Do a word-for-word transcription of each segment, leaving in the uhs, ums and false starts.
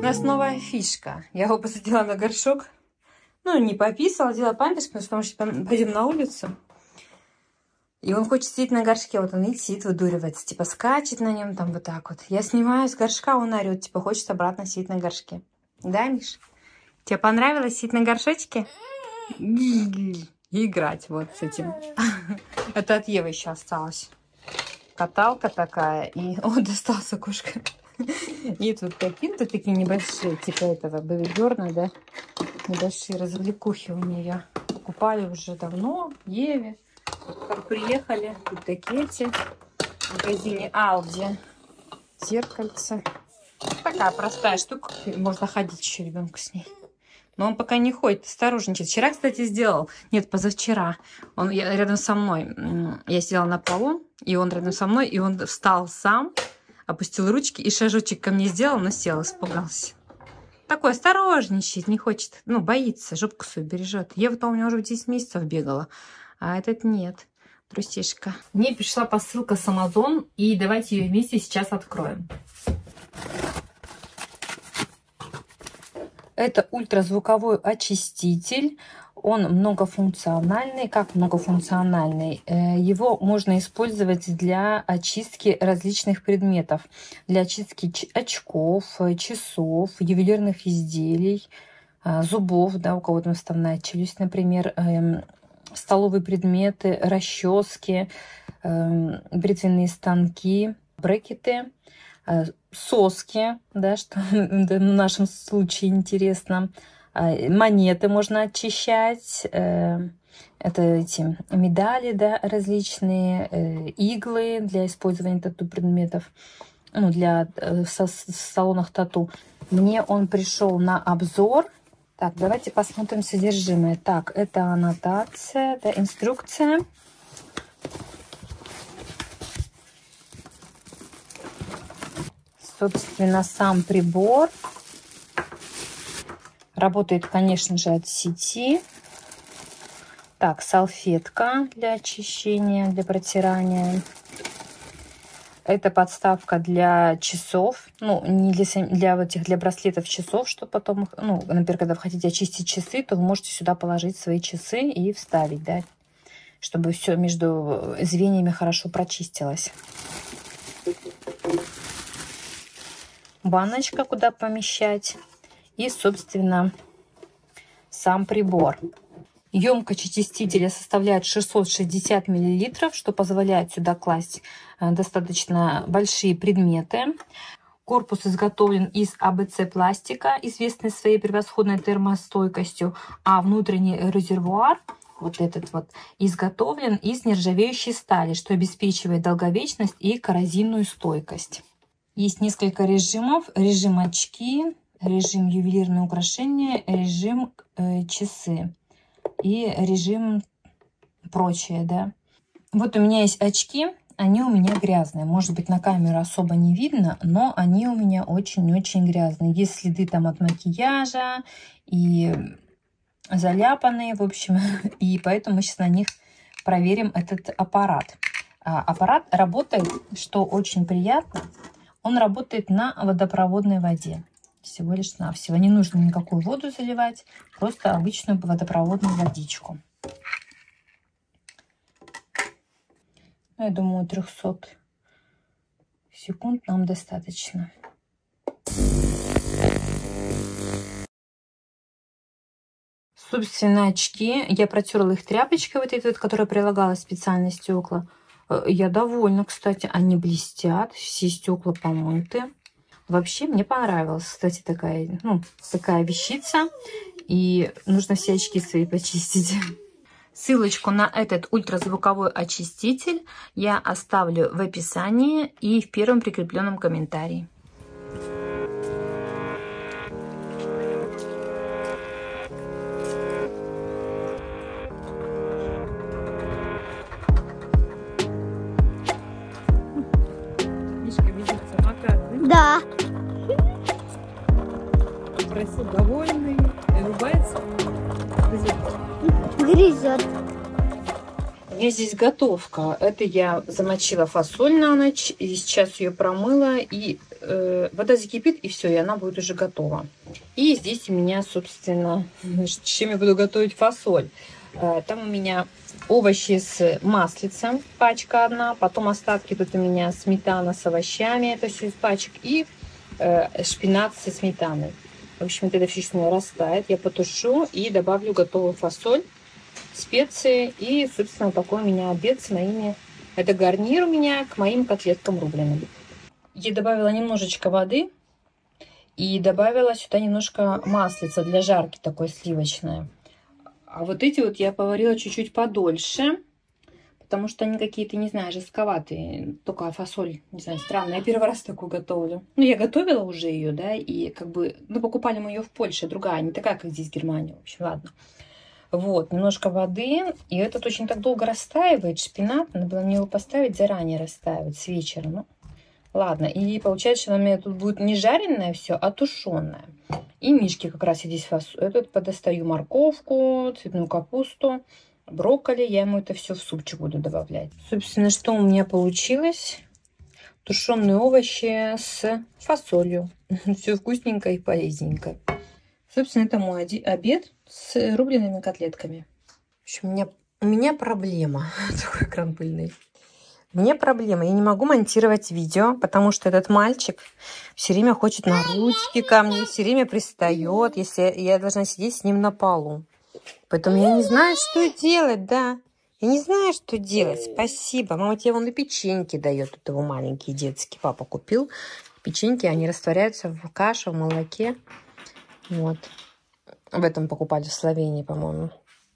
нас новая фишка. Я его посадила на горшок. Ну, не пописала, сделала памперс, потому что пойдем на улицу. И он хочет сидеть на горшке. Вот он и сидит, выдуривается. Типа скачет на нем там вот так вот. Я снимаю с горшка, он орет. Типа хочет обратно сидеть на горшке. Да, Миш? Тебе понравилось сидеть на горшочке? И играть вот с этим. Это от Евы еще осталось. Каталка такая. И он достался кошка. И тут какие-то такие небольшие, типа этого бэби-берна, да? Небольшие развлекухи у нее. Покупали уже давно Еве. Как приехали, тут такие эти в магазине Aldi. Зеркальце. Такая простая штука. Можно ходить еще ребенку с ней. Но он пока не ходит, осторожничает. Вчера, кстати, сделал. Нет, позавчера. Он я, рядом со мной. Я сидела на полу, и он рядом со мной, и он встал сам, опустил ручки и шажочек ко мне сделал, но сел, испугался. Такой осторожничает, не хочет, ну, боится, жопку свою бережет. Ева-то у меня уже в десять месяцев бегала, а этот нет. Трусишка. Мне пришла посылка с Amazon, и давайте ее вместе сейчас откроем. Это ультразвуковой очиститель. Он многофункциональный. Как многофункциональный? Его можно использовать для очистки различных предметов. Для очистки очков, часов, ювелирных изделий, зубов, да, у кого-то вставная челюсть, например, столовые предметы, расчески, бритвенные станки, брекеты, соски, да, что в нашем случае интересно. Монеты можно очищать. Это эти медали, да, различные, иглы для использования тату-предметов, ну, для в салонах тату. Мне он пришел на обзор. Так, давайте посмотрим содержимое. Так, это аннотация, да, инструкция. Собственно, сам прибор. Работает, конечно же, от сети. Так, салфетка для очищения, для протирания. Это подставка для часов. Ну, не для, для этих, для браслетов часов, что потом, ну, например, когда вы хотите очистить часы, то вы можете сюда положить свои часы и вставить, да, чтобы все между звеньями хорошо прочистилось. Баночка, куда помещать. И, собственно, сам прибор. Емкость очистителя составляет шестьсот шестьдесят миллилитров, что позволяет сюда класть достаточно большие предметы. Корпус изготовлен из а бэ цэ пластика, известный своей превосходной термостойкостью, а внутренний резервуар, вот этот вот, изготовлен из нержавеющей стали, что обеспечивает долговечность и коррозийную стойкость. Есть несколько режимов. Режим очки, режим ювелирные украшения, режим э, часы и режим прочее, да. Вот у меня есть очки, они у меня грязные. Может быть, на камеру особо не видно, но они у меня очень-очень грязные. Есть следы там от макияжа и заляпанные, в общем. И поэтому мы сейчас на них проверим этот аппарат. А, аппарат работает, что очень приятно, он работает на водопроводной воде. Всего лишь навсего. Не нужно никакую воду заливать, просто обычную водопроводную водичку. Я думаю, трёхсот секунд нам достаточно. Собственно, очки. Я протерла их тряпочкой, вот этой вот, которая прилагалась специально стекла. Я довольна, кстати. Они блестят, все стекла помыты. Вообще мне понравилась, кстати, такая, ну, такая вещица. И нужно все очки свои почистить. Ссылочку на этот ультразвуковой очиститель я оставлю в описании и в первом прикрепленном комментарии. Мишка ведет самокат, да? Да. Красиво, довольный, улыбается. Грызет. У меня здесь готовка. Это я замочила фасоль на ночь. И сейчас ее промыла. И э, вода закипит, и все, и она будет уже готова. И здесь у меня, собственно, с чем я буду готовить фасоль. Э, там у меня овощи с маслицем, пачка одна. Потом остатки тут у меня сметана с овощами, это все из пачек. И э, шпинат со сметаной. В общем, это все у меня растает. Я потушу и добавлю готовую фасоль, специи. И, собственно, такой у меня обед с моими... Это гарнир у меня к моим котлеткам рубленым. Я добавила немножечко воды. И добавила сюда немножко маслица для жарки, такой сливочное. А вот эти вот я поварила чуть-чуть подольше. Потому что они какие-то, не знаю, жестковатые. Только фасоль, не знаю, странная. Я первый раз такую готовлю. Ну, я готовила уже ее, да, и как бы... Ну, покупали мы ее в Польше, другая, не такая, как здесь в Германии. В общем, ладно. Вот, немножко воды. И этот очень так долго растаивает, шпинат. Надо было мне его поставить заранее растаивать, с вечера. Ну, ладно. И получается, что у меня тут будет не жареное все, а тушеное. И мишки как раз и здесь фасоль. Этот подостаю морковку, цветную капусту. Брокколи, я ему это все в супчик буду добавлять. Собственно, что у меня получилось? Тушеные овощи с фасолью. Все вкусненько и полезненько. Собственно, это мой обед с рубленными котлетками. В общем, у меня, у меня проблема. Такой экран пыльный. У меня проблема. Я не могу монтировать видео, потому что этот мальчик все время хочет на ручки ко мне, все время пристает, если я должна сидеть с ним на полу. Поэтому я не знаю, что делать, да. Я не знаю, что делать. Спасибо. Мама тебе вон и печеньки дает. Тут его маленькие детские. Папа купил. Печеньки, они растворяются в каше, в молоке. Вот. В этом покупали в Словении, по-моему.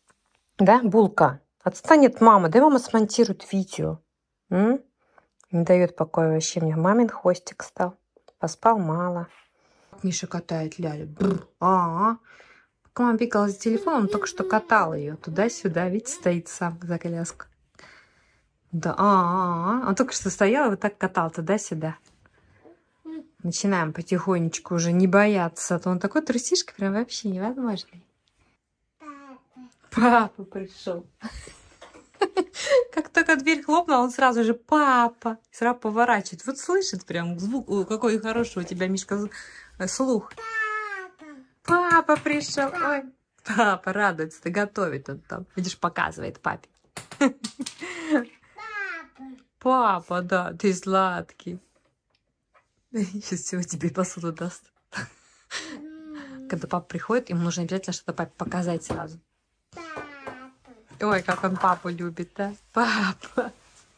Да, булка. Отстань от мамы. Дай мама смонтирует видео. М? Не дает покоя вообще мне. Мамин хвостик стал. Поспал мало. Миша катает Лялю. А-а-а. Пока мама бегала за телефоном, он только что катал ее туда-сюда. Видите, стоит сам за коляску. Да, а-а-а. Он только что стоял и вот так катал туда-сюда. Начинаем потихонечку уже не бояться. А то он такой трусишка, прям вообще невозможный. Папа. Папа пришел. Как только дверь хлопнула, он сразу же папа. Сразу поворачивает. Вот слышит прям звук. Ой, какой хороший у тебя, Мишка, слух. Папа пришел. Ой, папа радуется, ты готовит он там. Видишь, показывает папе. Папа. Папа, да, ты сладкий. Сейчас всего тебе посуду даст. Когда папа приходит, ему нужно обязательно что-то папе показать сразу. Ой, как он папу любит, да? Папа.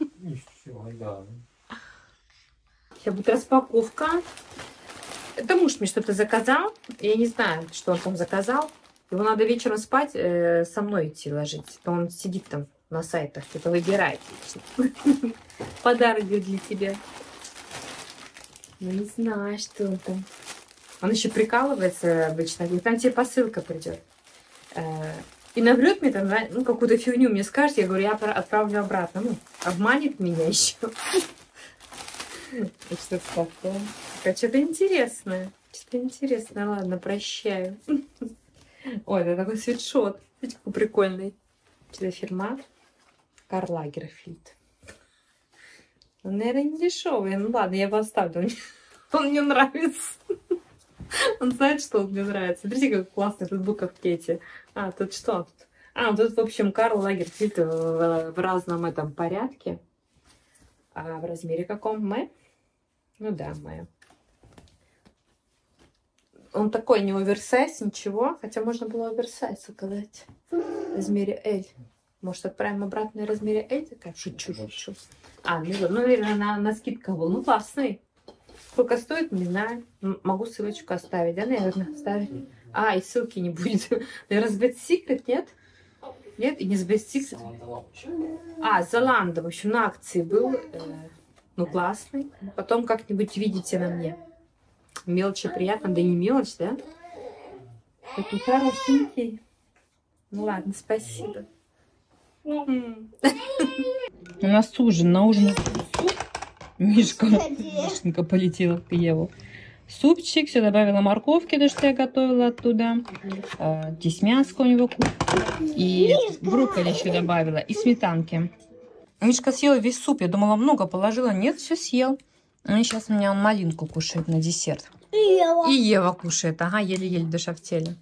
Сейчас будет распаковка. Это муж мне что-то заказал. Я не знаю, что он там заказал. Его надо вечером спать, э, со мной идти ложить. Он сидит там на сайтах, это выбирает. Подарок для тебя. Ну, не знаю, что он там. Он еще прикалывается обычно. Говорит, там тебе посылка придет. Э, и наврет мне там, ну, какую-то фигню мне скажет. Я говорю, я отправлю обратно. Ну, обманет меня еще. Что-то такое. Что-то интересное. Что-то интересное. Ладно, прощаю. Ой, это такой свитшот. Видите, какой прикольный. Что-то фирма. Карл Лагерфельд. Он, наверное, не дешевый. Ну ладно, я его оставлю. Он мне нравится. Он знает, что он мне нравится. Смотрите, как классно тут буковки эти. А, тут что? А, тут, в общем, Карл Лагерфельд в, в разном этом порядке. А в размере каком? Мы? Ну да, мы. Он такой не оверсайз, ничего. Хотя можно было оверсайз заказать. В размере L. Может, отправим обратно в размере L? Такая шучу, шучу. А, ну, ну наверное, на, на скидка был. Ну, классный. Сколько стоит, не знаю. Могу ссылочку оставить, да, наверное, оставить. А, и ссылки не будет. Наверное, с Best Secret, нет? Нет, и не с Best Secret. А, Zalando, в общем, на акции был. Э, ну, классный. Потом как-нибудь видите на мне. Мелочи приятно, да не мелочь, да? Такой хорошенький. Ну, ладно, спасибо. У нас ужин, на ужин суп. Мишка, Мишенька полетела к Еву. супчик, все добавила морковки, то, что я готовила оттуда. Здесь мяско у него и брокколи еще добавила, и сметанки. Мишка съел весь суп, я думала, много положила. Нет, все съел. И сейчас у меня он малинку кушает на десерт. И Ева. И Ева кушает, ага, еле-еле душа в теле.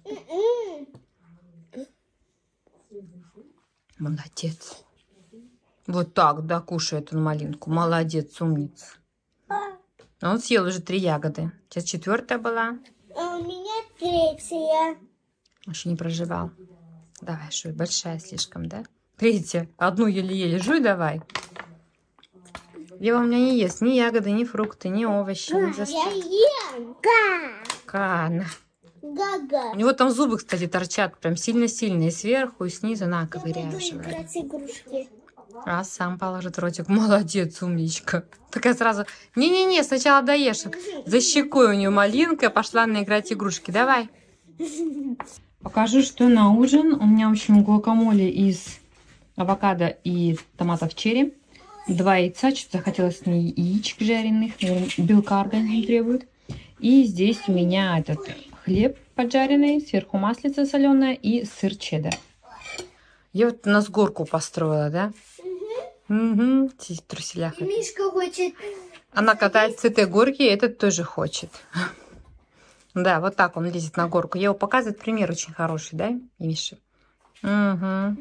Молодец. Вот так, да, кушает он малинку. Молодец, умница. Он съел уже три ягоды. Сейчас четвертая была. А у меня третья. Еще не проживал. Давай, жуй. Большая слишком, да? Третья. Одну еле-еле жуй давай. Ева у меня не ест ни ягоды, ни фрукты, ни овощи. Ни застой. Я ем. Кана. Гага. У него там зубы, кстати, торчат прям сильно-сильно. И сверху, и снизу. На, ковыряешь. игрушки. А сам положит ротик. Молодец, умничка. Такая сразу, не-не-не, сначала доешь. За щекой у нее малинка, пошла наиграть игрушки. Давай. Покажу, что на ужин. У меня, в общем, гуакамоле из авокадо и томатов черри. Два яйца, что-то захотелось мне яичек жареных. Белка организм требует. И здесь у меня этот хлеб поджаренный, сверху маслица соленая и сыр чеддер. Я вот у нас горку построила, да? Угу, здесь в труселях. И Мишка хочет. Она катается с этой горки, и этот тоже хочет. Да, вот так он лезет на горку. Я его показываю, пример очень хороший, да, Миша? Угу.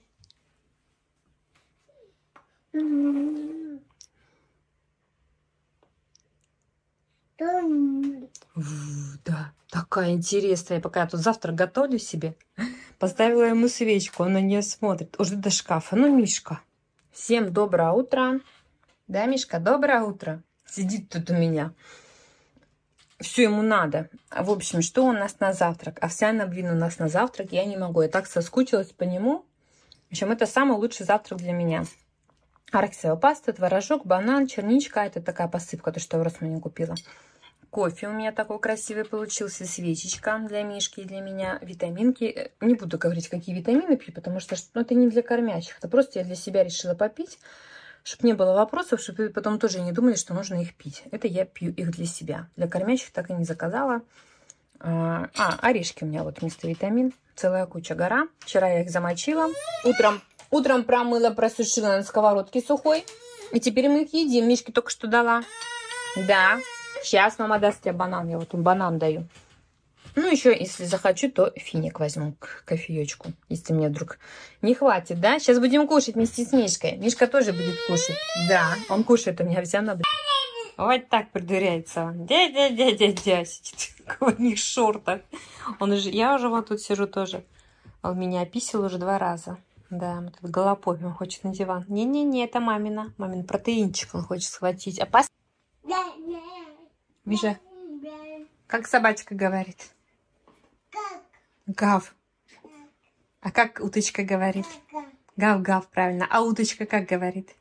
Да, такая интересная. Я пока я тут завтрак готовлю себе, поставила ему свечку, он на нее смотрит. Уже до шкафа. Ну, Мишка. Всем доброе утро. Да, Мишка, доброе утро. Сидит тут у меня. Все ему надо. В общем, что у нас на завтрак? Овсяный блин у нас на завтрак. Я не могу. Я так соскучилась по нему. В общем, это самый лучший завтрак для меня. Арахисовая паста, творожок, банан, черничка. Это такая посыпка, то, что я в Росмане купила. Кофе у меня такой красивый получился. Свечечка для Мишки и для меня. Витаминки. Не буду говорить, какие витамины пью, потому что ну, это не для кормящих. Это просто я для себя решила попить, чтобы не было вопросов, чтобы потом тоже не думали, что нужно их пить. Это я пью их для себя. Для кормящих так и не заказала. А, орешки у меня вот вместо витамин. Целая куча, гора. Вчера я их замочила. Утром, утром промыла, просушила на сковородке сухой. И теперь мы их едим. Мишке только что дала. Да. Сейчас мама даст тебе банан. Я вот им банан даю. Ну, еще, если захочу, то финик возьму к кофеечку. Если мне вдруг не хватит, да? Сейчас будем кушать вместе с Мишкой. Мишка тоже будет кушать. Да, он кушает у меня овсяное блюдо. Вот так придуряется он. Дядя-дядя-дядя сидит в одних шортах. Он уже, я уже вот тут сижу тоже. Он меня описал уже два раза. Да, мы тут голопопим, он хочет на диван. Не-не-не, это мамина. Мамин протеинчик он хочет схватить. А пас... Миша, как собачка говорит? Как? Гав. А как уточка говорит? Гав-гав, правильно. А уточка как говорит?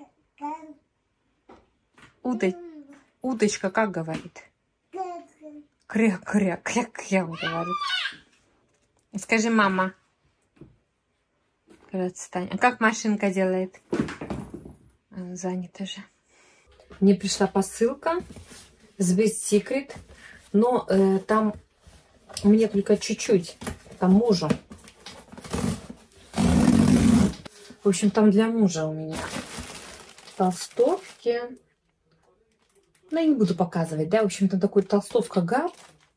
Уто... Уточка как говорит? Кря-кря, кря-кря говорит. Скажи, мама. Отстань. А как машинка делает? Она занята же. Мне пришла посылка с Best Secret, но э, там у меня только чуть-чуть, там мужу. В общем, там для мужа у меня толстовки. Ну, я не буду показывать, да, в общем, там такой толстовка Гап.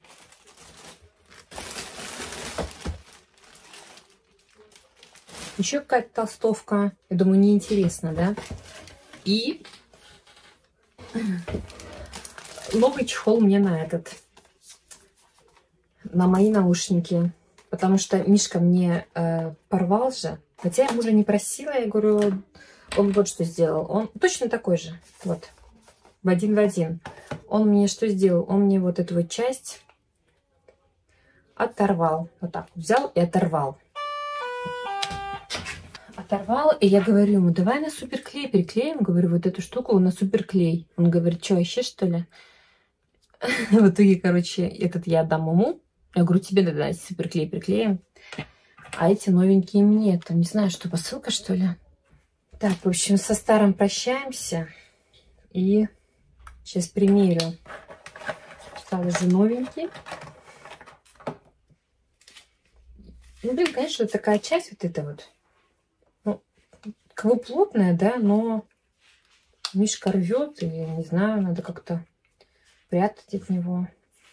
Еще какая-то толстовка, я думаю, неинтересно, да. И новый чехол мне на этот, на мои наушники, потому что Мишка мне э, порвал же, хотя я мужа не просила, я говорю, он вот что сделал, он точно такой же, вот, в один в один. Он мне что сделал? Он мне вот эту вот часть оторвал, вот так взял и оторвал. Оторвал, и я говорю ему, давай на суперклей переклеим, говорю, вот эту штуку на суперклей. Он говорит, что, вообще что ли? В итоге, короче, этот я отдам ему. Я говорю, тебе надо суперклей приклеим. А эти новенькие мне. Там не знаю, что, посылка, что ли? Так, в общем, со старым прощаемся. И сейчас примерю. стал уже новенький. Ну, блин, конечно, такая часть вот эта вот. Ну, как бы плотная, да, но мишка рвет, и, не знаю, надо как-то прятать от него.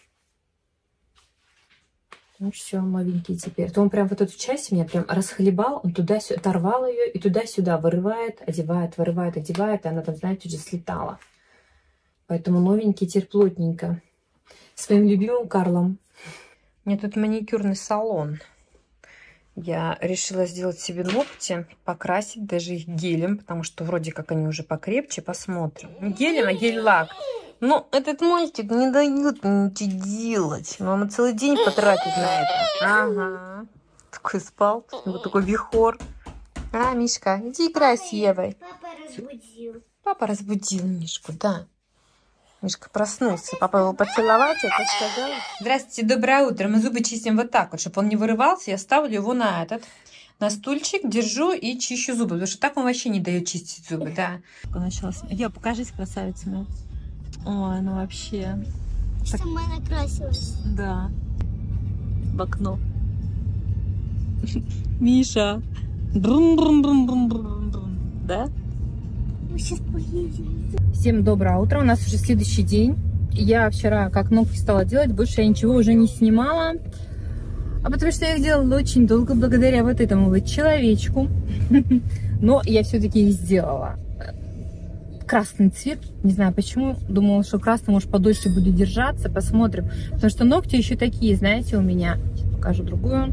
Ну все, новенький теперь. То он прям вот эту часть меня прям расхлебал, он туда-сюда, оторвал ее и туда-сюда вырывает, одевает, вырывает, одевает, и она там, знаете, уже слетала. Поэтому новенький теперь плотненько. Своим любимым Карлом. У меня тут маникюрный салон. Я решила сделать себе ногти, покрасить даже их гелем, потому что вроде как они уже покрепче. Посмотрим. Не гелем, а гель-лак. Но этот мальчик не дает ничего делать. Мама целый день потратит на это. Ага. Такой спал. Вот такой вихор. А, Мишка, иди играй с Евой. Папа разбудил. Папа разбудил Мишку, да. Мишка проснулся. Папа его поцеловать, это сказал. Здравствуйте, доброе утро. Мы зубы чистим вот так вот, чтобы он не вырывался. Я ставлю его на этот, на стульчик, держу и чищу зубы. Потому что так он вообще не дает чистить зубы, да. Началось. Я, покажись, красавица моя. Ой, ну вообще. Сама накрасилась. Да. В окно. Миша. Да? Мы сейчас поедем. Всем доброе утро. У нас уже следующий день. Я вчера как ногти стала делать, больше я ничего уже не снимала. А потому что я их делала очень долго, благодаря вот этому вот человечку. Но я все-таки их сделала. Красный цвет, не знаю почему, думала, что красный может подольше будет держаться, посмотрим, потому что ногти еще такие, знаете, у меня, сейчас покажу другую,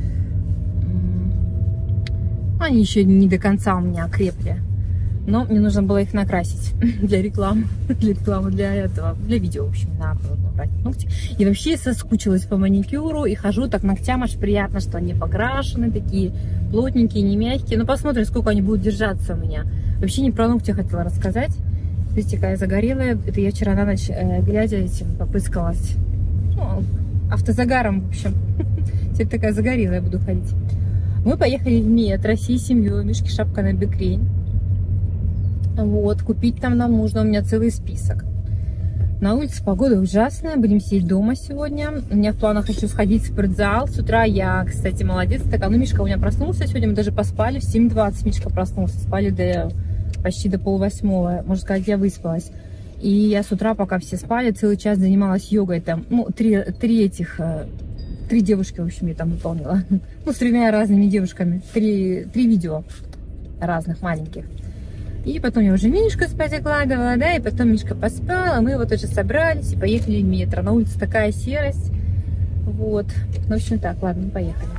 они еще не до конца у меня окрепли, но мне нужно было их накрасить для рекламы, для рекламы, для этого, для видео, в общем, надо было набрать ногти, и вообще соскучилась по маникюру, и хожу так ногтям, аж приятно, что они покрашены, такие плотненькие, не мягкие, но посмотрим, сколько они будут держаться у меня. Вообще не про ногти хотела рассказать. Видите, какая загорелая. Это я вчера на ночь, э, глядя этим, попыскалась. Ну, автозагаром, в общем. Теперь такая загорелая буду ходить. Мы поехали в метро всей семьей. Мишки шапка на бекрень. Вот, купить там нам нужно. У меня целый список. На улице погода ужасная. Будем сидеть дома сегодня. У меня в планах еще сходить в спортзал. С утра я, кстати, молодец. Так, ну, Мишка у меня проснулся сегодня. Мы даже поспали. В семь двадцать Мишка проснулся. Спали до... почти до полвосьмого, можно сказать, я выспалась. И я с утра, пока все спали, целый час занималась йогой там. Ну, три, три этих, три девушки, в общем, я там выполнила. Ну, с тремя разными девушками. Три, три видео разных, маленьких. И потом я уже Мишку спать укладывала, да, и потом Мишка поспал, а мы вот уже собрались и поехали в метро. На улице такая серость. Вот. Ну, в общем, так, ладно, поехали.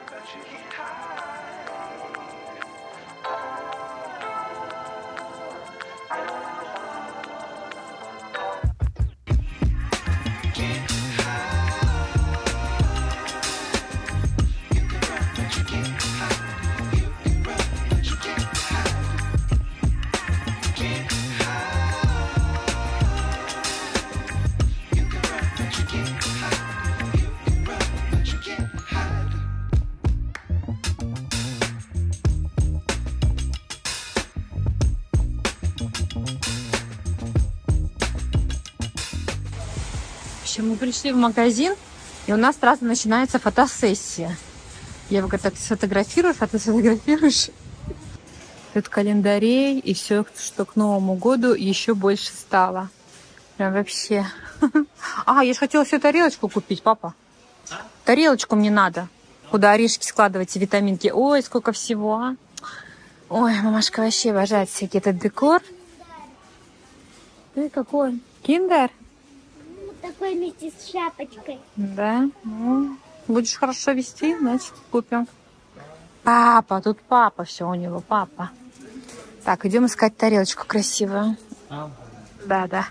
Мы пришли в магазин, и у нас сразу начинается фотосессия. Я говорю, так сфотографируешь, а ты сфотографируешь. Тут календарей, и все, что к Новому году еще больше стало. Прям вообще. А, я же хотела всю тарелочку купить, папа. Тарелочку мне надо, куда орешки складывать и витаминки. Ой, сколько всего, а. Ой, мамашка вообще обожает всякий этот декор. Ты какой? Киндер? Такой вместе с шапочкой. Да, ну, будешь хорошо вести, значит, купим. Папа, тут папа, все у него, папа. Так, идем искать тарелочку красивую. А. Да, да.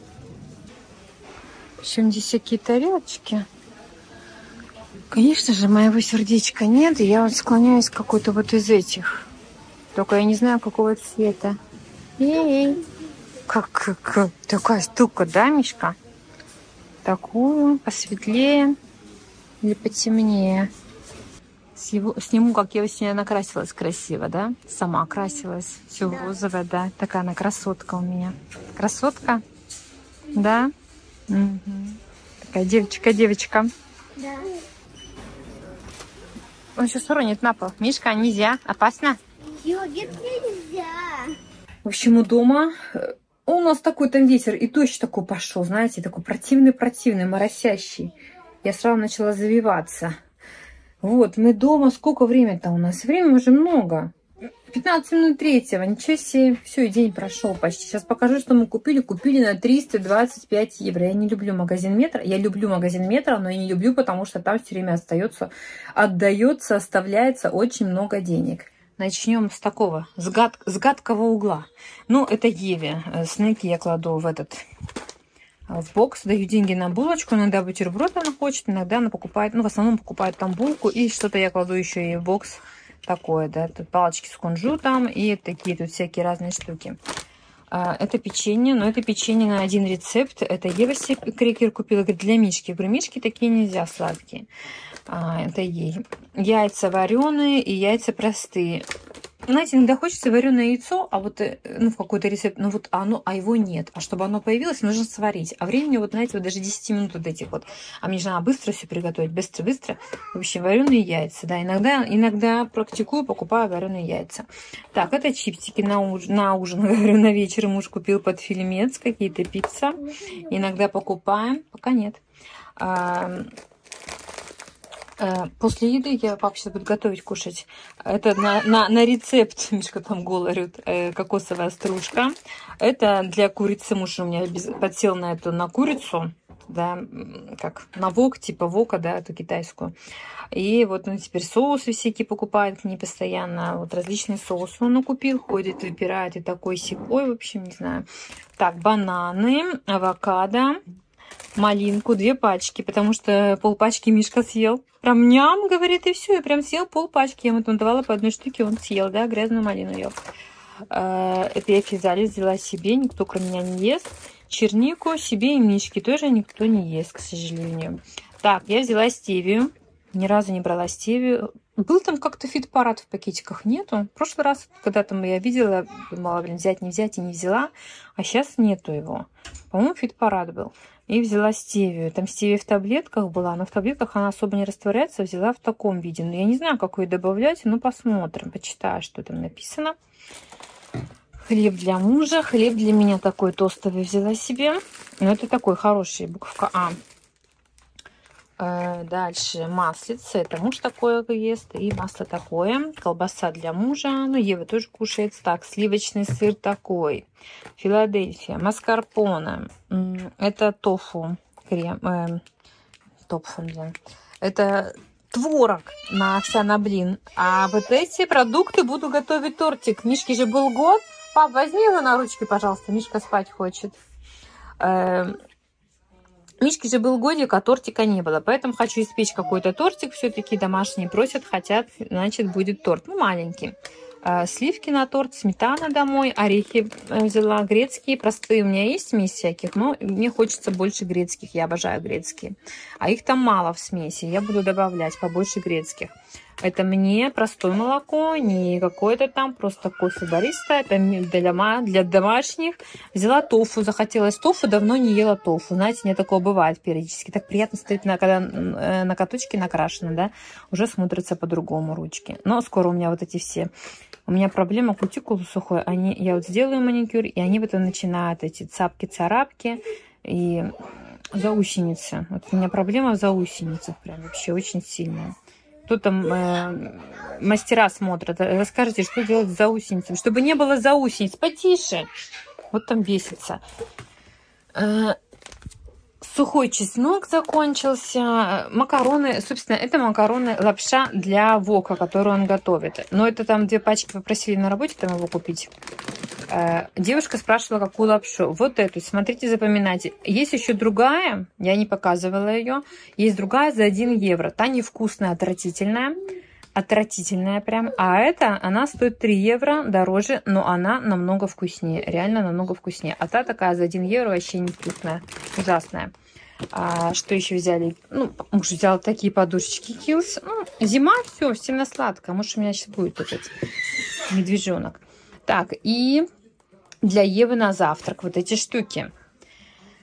В общем, здесь всякие тарелочки. Конечно же, моего сердечка нет, и я вот склоняюсь к какой-то вот из этих. Только я не знаю, какого цвета. Эй, как, как, как такая штука, да, Мишка? Такую, посветлее или потемнее. Сниму, как я сегодня накрасилась красиво, да? Сама красилась. Все да. Розовое, да. Такая она красотка у меня. Красотка? Да? Угу. Такая девочка, девочка. Да. Он сейчас уронит на пол. Мишка, нельзя, опасно. Йогурт нельзя. В общем, у дома у нас такой там ветер, и дождь такой пошел, знаете, такой противный-противный, моросящий. Я сразу начала завиваться. Вот, мы дома. Сколько времени-то у нас? Времени уже много. пятнадцать минут третьего. Ничего себе. Все, и день прошел почти. Сейчас покажу, что мы купили. Купили на триста двадцать пять евро. Я не люблю магазин Метро. Я люблю магазин Метро, но я не люблю, потому что там все время остается, отдается, оставляется очень много денег. Начнем с такого, с, гад, с гадкого угла. Ну, это Еве. Снеки я кладу в этот, в бокс. Даю деньги на булочку. Иногда бутерброд она хочет, иногда она покупает, ну, в основном покупает там булку. И что-то я кладу еще и в бокс такое, да. Тут палочки с кунжутом и такие тут всякие разные штуки. Это печенье, но это печенье на один рецепт. Это Ева себе крекер купила, говорит, для Мишки. Я говорю, Мишки такие нельзя, сладкие. А, это ей. Яйца вареные и яйца простые. Знаете, иногда хочется вареное яйцо, а вот, ну, в какой-то рецепт, ну, вот оно, а его нет. А чтобы оно появилось, нужно сварить. А времени, вот, знаете, вот даже десять минут вот этих вот. А мне же надо быстро все приготовить, быстро-быстро. В общем, вареные яйца, да. Иногда, иногда практикую, покупаю вареные яйца. Так, это чипсики на, уж, на ужин, говорю, на вечер муж купил под фильмец, какие-то пицца. Иногда покупаем, пока нет. После еды я папа сейчас будет готовить, кушать. Это на, на, на рецепт, Мишка там говорит, э, кокосовая стружка. Это для курицы. Муж у меня без, подсел на эту, на курицу, да, как на вок, типа вока, да, эту китайскую. И вот он теперь соусы всякие покупает к ней постоянно. Вот различные соусы он купил, ходит, выбирает и такой сякой, в общем, не знаю. Так, бананы, авокадо. Малинку, две пачки, потому что полпачки Мишка съел. Прям ням, говорит, и все. И прям съел полпачки. Я ему там давала по одной штуке, он съел, да, грязную малину ел. Это я физалис взяла себе, никто кроме меня не ест. Чернику себе и Мишке тоже никто не ест, к сожалению. Так, я взяла стевию. Ни разу не брала стевию. Был там как-то фит-парад в пакетиках, нету. В прошлый раз, когда там я видела, думала, блин, взять, не взять, и не взяла. А сейчас нету его. По-моему, фит-парад был. И взяла стевию. Там стевия в таблетках была, но в таблетках она особо не растворяется. Взяла в таком виде. Но я не знаю, как ее добавлять. Ну, посмотрим, почитаю, что там написано. Хлеб для мужа. Хлеб для меня такой тостовый взяла себе. Но это такой хороший, буковка А. Дальше маслице, это муж такое ест, и масло такое, колбаса для мужа, ну Ева тоже кушает. Так, сливочный сыр такой, Филадельфия, маскарпоне, это тофу, крем, э, тофу, да. Это творог на овсяный блин, а вот эти продукты буду готовить тортик. Мишке же был год, пап, возьми его на ручки, пожалуйста, Мишка спать хочет. Мишке же был годик, а тортика не было. Поэтому хочу испечь какой-то тортик. Все-таки домашние просят, хотят, значит, будет торт. Ну, маленький. А, сливки на торт, сметана домой, орехи взяла, грецкие. Простые у меня есть смесь всяких, но мне хочется больше грецких. Я обожаю грецкие. А их там мало в смеси. Я буду добавлять побольше грецких. Это мне простое молоко, не какое-то там, просто кофе бариста. Это для, для домашних. Взяла тофу, захотелось тофу, давно не ела тофу. Знаете, мне такое бывает периодически. Так приятно смотреть, на, когда э, ноготочки накрашены, да, уже смотрятся по-другому ручки. Но скоро у меня вот эти все... У меня проблема кутикулы сухой. Они, я вот сделаю маникюр, и они потом начинают эти цапки-царапки и заусеницы. Вот у меня проблема в заусеницах прям вообще очень сильная. Кто там э, мастера смотрят, расскажите, что делать с заусеницами, чтобы не было заусениц. Потише. Вот там бесится. Э, сухой чеснок закончился. Макароны, собственно, это макароны лапша для вока, которую он готовит. Но это там две пачки попросили на работе там его купить. Э, девушка спрашивала, какую лапшу. Вот эту, смотрите, запоминайте. Есть еще другая, я не показывала ее. Есть другая за один евро. Та невкусная, отвратительная. Отвратительная прям. А эта, она стоит три евро дороже, но она намного вкуснее. Реально намного вкуснее. А та такая за один евро вообще невкусная. Ужасная. А, что еще взяли? Ну, муж взял такие подушечки Килс. Ну, зима, все, сильно сладко. Может, у меня сейчас будет этот медвежонок. Так, и для Евы на завтрак вот эти штуки.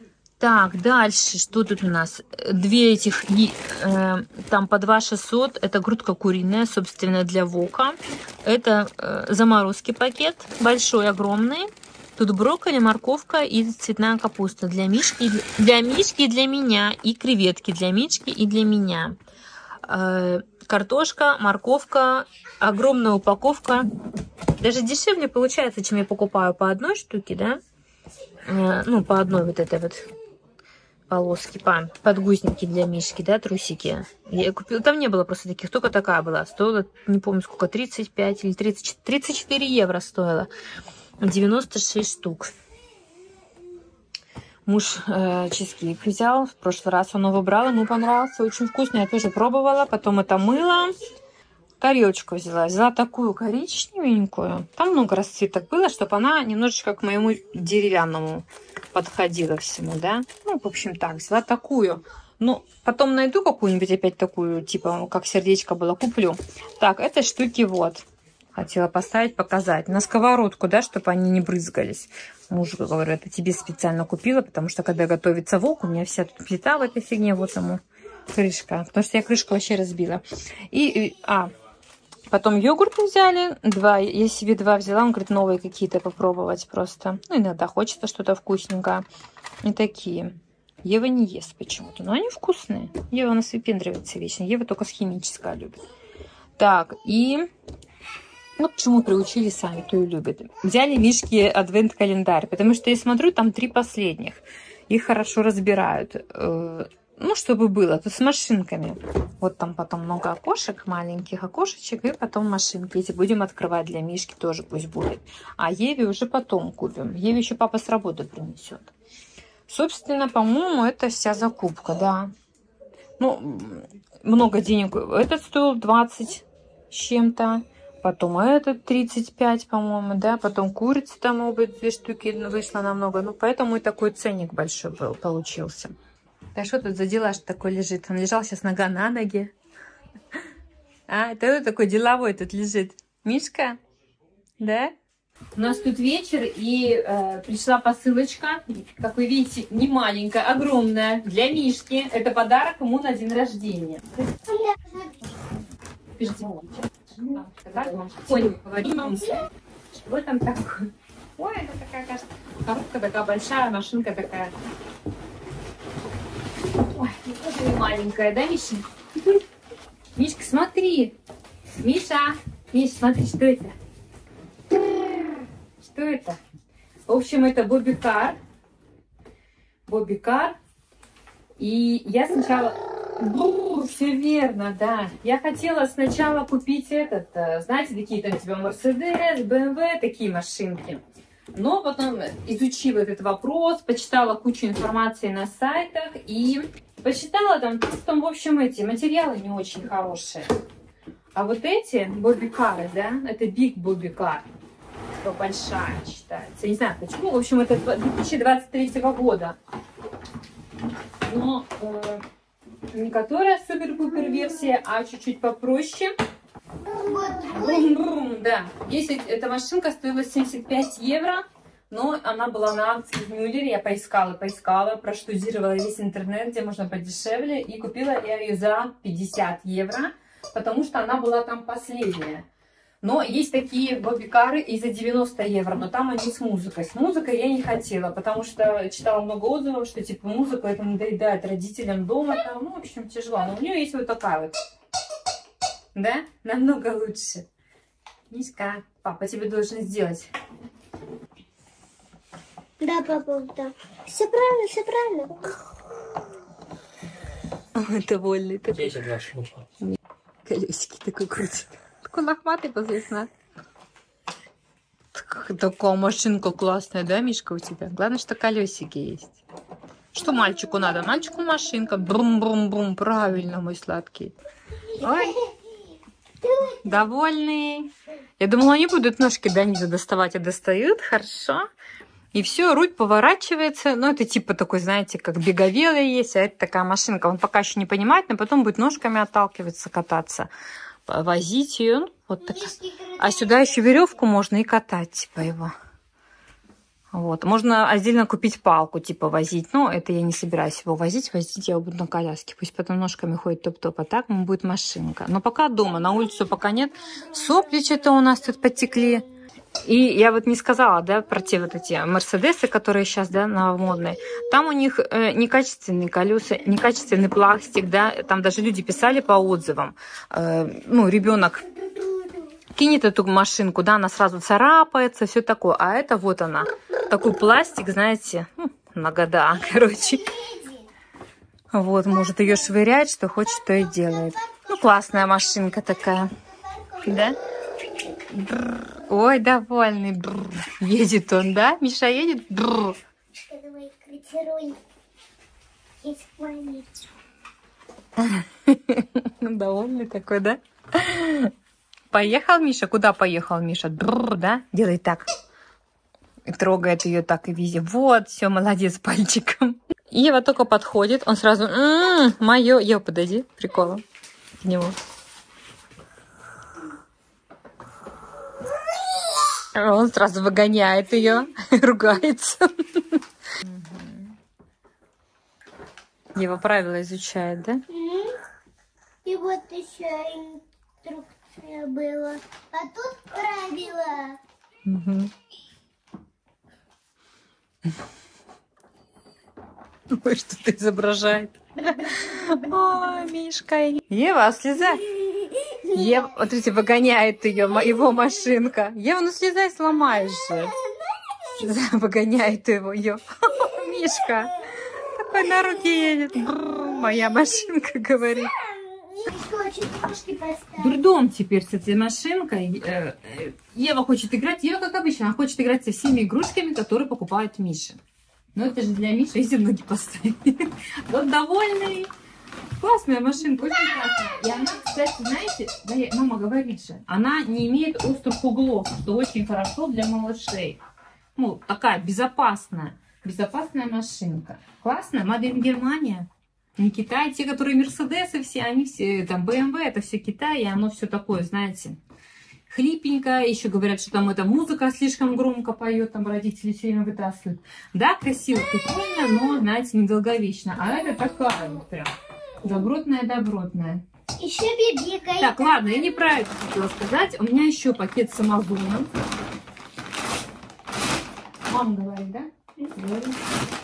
Так, дальше, что тут у нас? Две этих, э, там по два шестьсот, это грудка куриная, собственно, для вока. Это э, заморозки пакет, большой, огромный. Тут брокколи, морковка и цветная капуста для Мишки, для Мишки и для меня, и креветки для Мишки и для меня. Э, картошка, морковка, огромная упаковка. Даже дешевле получается, чем я покупаю по одной штуке, да? Э, ну, по одной вот этой вот полоски, по, подгузники для Мишки, да, трусики. Я купила, там не было просто таких, только такая была. Стоила, не помню сколько, тридцать пять или тридцать, тридцать четыре евро стоила. девяносто шесть штук. Муж э, чизкейк взял, в прошлый раз он его брал, ему понравился, очень вкусный, я тоже пробовала. Потом это мыло. Тарелочку взяла, взяла такую коричневенькую. Там много расцветок было, чтобы она немножечко к моему деревянному подходила всему, да. Ну, в общем, так, взяла такую. Ну, потом найду какую-нибудь опять такую, типа, как сердечко было, куплю. Так, этой штуки вот. Хотела поставить, показать. На сковородку, да, чтобы они не брызгались. Мужу говорю, это тебе специально купила, потому что когда готовится вок, у меня вся тут плита в этой фигне, вот ему крышка. Потому что я крышку вообще разбила. И, и а... Потом йогурт взяли, два, я себе два взяла, он говорит, новые какие-то попробовать просто. Ну, иногда хочется что-то вкусненькое. И такие. Ева не ест почему-то, но они вкусные. Ева у нас выпендривается вечно, Ева только с химической любит. Так, и... Ну, к чему приучили сами, кто и любит. Взяли Мишки адвент-календарь, потому что я смотрю, там три последних. Их хорошо разбирают. Ну, чтобы было, тут с машинками. Вот там потом много окошек, маленьких окошечек, и потом машинки. Эти будем открывать для Мишки, тоже пусть будет. А Еве уже потом купим. Еве еще папа с работы принесет. Собственно, по-моему, это вся закупка, да. Ну, много денег. Этот стоил двадцать с чем-то. Потом этот тридцать пять, по-моему, да. Потом курица там, может быть, две штуки вышло намного. Ну, поэтому и такой ценник большой был, получился. Да что тут за дела, что такой лежит? Он лежал сейчас нога на ноге. А, это кто такой деловой тут лежит? Мишка? Да? У нас тут вечер, и э, пришла посылочка. Как вы видите, не маленькая, огромная, для Мишки. Это подарок ему на день рождения. Ой, что там такое? Ой, это такая, кажется, коробка такая большая, машинка такая. Ой, тоже не маленькая, да, Миша? Мишка, смотри. Миша, Миша, смотри, что это? Что это? В общем, это Бобби Кар. Бобби Кар. И я сначала... Бррр, все верно, да. Я хотела сначала купить этот, знаете, такие там типа Мерседес, бэ эм вэ, такие машинки. Но потом изучила этот вопрос, почитала кучу информации на сайтах и почитала там, там, в общем, эти материалы не очень хорошие. А вот эти Бобби Кары, да, это Big Bobby Car, большая считается. Не знаю почему, в общем, это две тысячи двадцать третьего года. Но э, не которая супер-пупер версия, а чуть-чуть попроще. Брум-брум, да. Если эта машинка стоила семьдесят пять евро, но она была на акции в Мюллере. Я поискала, поискала, проштудировала весь интернет, где можно подешевле. И купила я ее за пятьдесят евро, потому что она была там последняя. Но есть такие бобби-кары и за девяносто евро, но там они с музыкой. С музыкой я не хотела, потому что читала много отзывов, что типа музыка это надоедает родителям дома. Там, ну, в общем, тяжело. Но у нее есть вот такая вот. Да? Намного лучше. Мишка, папа тебе должен сделать. Да, папа, да. Все правильно, все правильно. Довольный такой. Колесики такой крутит. Такой лохматый позывно. Такая машинка классная, да, Мишка, у тебя? Главное, что колесики есть. Что мальчику надо? Мальчику машинка. Брум-брум-брум. Правильно, мой сладкий. Ой. Довольный. Я думала, они будут ножки до низа доставать, а достают. Хорошо. И все, руль поворачивается. Ну, это типа такой, знаете, как беговелый есть, а это такая машинка. Он пока еще не понимает, но потом будет ножками отталкиваться, кататься. Возить ее. Вот так. А сюда еще веревку можно и катать, типа его. Вот. Можно отдельно купить палку, типа возить. Но это я не собираюсь его возить. Возить я его буду на коляске. Пусть потом ножками ходит топ-топ. А так ему будет машинка. Но пока дома. На улицу пока нет. Сопли что-то у нас тут потекли. И я вот не сказала, да, про те вот эти мерседесы, которые сейчас, да, новомодные. Там у них э, некачественные колеса, некачественный пластик, да. Там даже люди писали по отзывам. Э, ну, ребенок кинет эту машинку, да, она сразу царапается, все такое. А это вот она. Такой пластик, знаете, ну, на года, короче. Вот, может ее швырять, что хочет, то и делает. Ну, классная машинка такая. Да? Ой, довольный. Едет он, да? Миша едет? Довольный такой, да? Поехал Миша? Куда поехал Миша? Бррр, да? Делай так. И трогает ее так и везде. Вот, все, молодец, пальчиком. И Ева только подходит, он сразу, м-м, мое. Ева, подойди, приколом к нему. Он сразу выгоняет ее, ругается. Ева правила изучает, да? И вот еще инструкция была. А тут правила. Угу. Ой, что-то изображает. Ой, Мишка. Ева, слезай. Ева, вот смотрите, выгоняет ее, его машинка. Ева, ну слезай, сломаешь же. Выгоняет его, ее. Мишка. Такой на руке едет. Бррр, моя машинка, говорит. Дурдом теперь с этой машинкой. Ева хочет играть. Ева, как обычно, она хочет играть со всеми игрушками, которые покупает Миша. Но это же для Миши, если ноги поставить. Вот довольный. Классная машинка, очень классная. И она, кстати, знаете, да, мама говорит же, она не имеет острых углов, что очень хорошо для малышей. Ну, такая безопасная, безопасная машинка. Классная, Made in Германия. Не Китай. Те, которые Мерседесы все, они все, там, бэ эм вэ, это все Китай, и оно все такое, знаете, хлипенько. Еще говорят, что там эта музыка слишком громко поет, там родители все время вытаскивают. Да, красиво, прикольно, но, знаете, недолговечно. А это такая вот прям добротная-добротная. Еще бибика. Так, ладно, я неправильно хотела сказать. У меня еще пакет с Амазоном. Мама говорит, да? Говорит.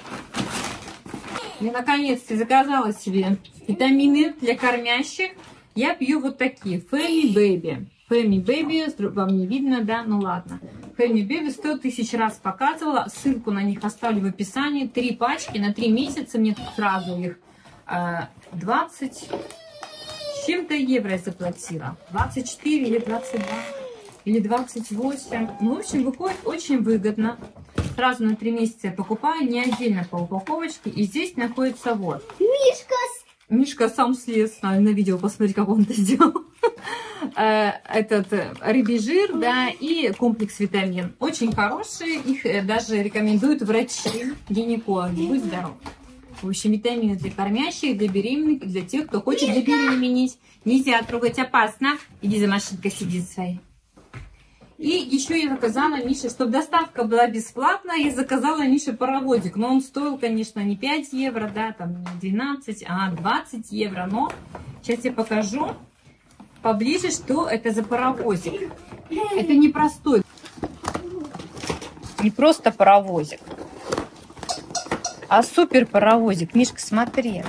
Я наконец-то заказала себе витамины для кормящих. Я пью вот такие. Фэми Бэби. Фэми Бэби, вам не видно, да? Ну ладно. Фэми Бэби сто тысяч раз показывала. Ссылку на них оставлю в описании. Три пачки на три месяца. Мне тут сразу их двадцать с чем-то евро я заплатила. двадцать четыре или двадцать два. Или двадцать восемь. Ну, в общем, выходит очень выгодно. Сразу на три месяца я покупаю, не отдельно по упаковочке. И здесь находится вот. Мишка. Мишка сам слез. Надо на видео посмотреть, как он это сделал. Этот рыбий жир, да, и комплекс витамин. Очень хорошие. Их даже рекомендуют врачи, гинекологи. Будь здоров. В общем, витамины для кормящих, для беременных, для тех, кто хочет забеременеть. Нельзя трогать, опасно. Иди за машинкой, сиди своей. И еще я заказала Мише, чтобы доставка была бесплатная, я заказала Мише паровозик. Но он стоил, конечно, не пять евро, да, там не двенадцать, а двадцать евро. Но сейчас я покажу поближе, что это за паровозик. Это не простой, не просто паровозик, а супер паровозик. Мишка, смотри.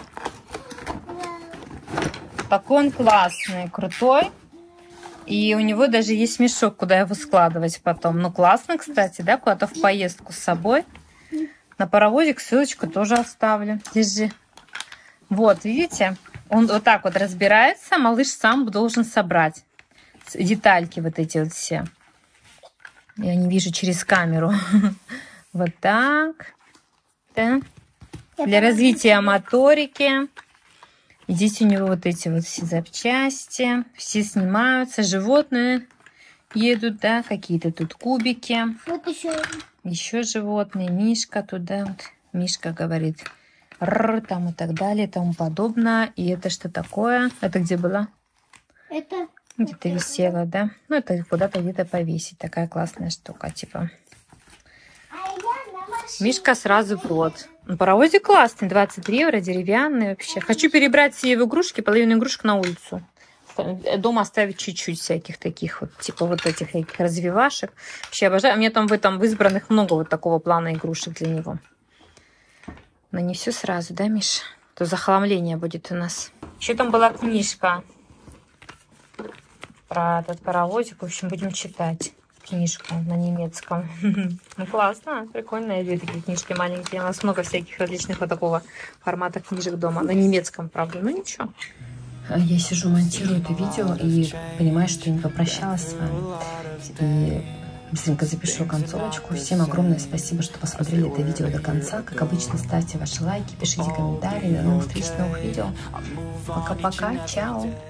Такой он классный, крутой. И у него даже есть мешок, куда его складывать потом. Ну, классно, кстати, да, куда-то в поездку с собой. На паровозик ссылочку тоже оставлю. Держи. Вот, видите? Он вот так вот разбирается. Малыш сам должен собрать детальки вот эти вот все. Я не вижу через камеру. Вот так. Да. Для развития моторики. И здесь у него вот эти вот все запчасти. Все снимаются. Животные едут, да. Какие-то тут кубики. Вот еще. Еще животные. Мишка туда. Вот. Мишка говорит. Р, там и так далее, и тому подобное. И это что такое? Это где было? Это... Где-то висело, да? Ну, это куда-то где-то повесить. Такая классная штука, типа. А я Мишка сразу в рот. Ну, паровозик классный, двадцать три евро, деревянный вообще. Хочу перебрать все в игрушки, половину игрушек на улицу. Дома оставить чуть-чуть всяких таких вот, типа вот этих всяких развивашек. Вообще обожаю. У меня там в этом в избранных много вот такого плана игрушек для него. Но не все сразу, да, Миша? То захламление будет у нас. Еще там была книжка про этот паровозик. В общем, будем читать книжку на немецком. Ну, классно, прикольно. Я люблю такие книжки маленькие. У нас много всяких различных вот такого формата книжек дома. На немецком, правда, ну ничего. Я сижу, монтирую это видео и понимаю, что я не попрощалась с вами. И быстренько запишу концовочку. Всем огромное спасибо, что посмотрели это видео до конца. Как обычно, ставьте ваши лайки, пишите комментарии. До новых встреч, новых видео. Пока-пока, чао.